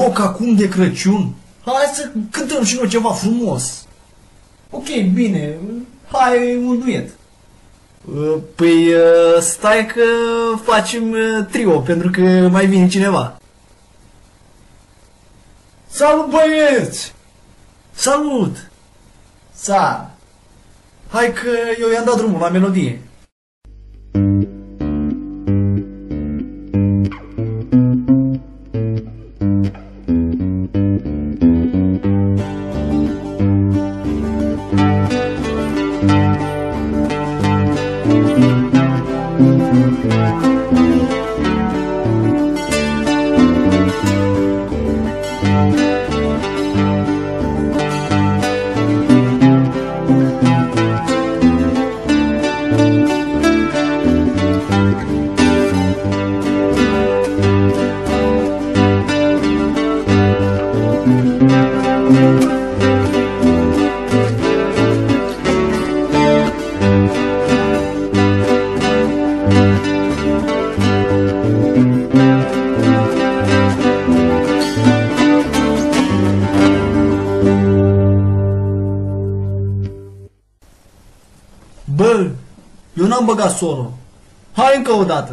foc acum de Crăciun? Hai să cântăm și noi ceva frumos. Ok, bine, hai un duet. Păi stai că facem trio, pentru că mai vine cineva. Salut, băieți! Salut! Sa! Hai că eu i-am dat drumul la melodie. Bă, eu n-am băgat solo. Hai încă o dată.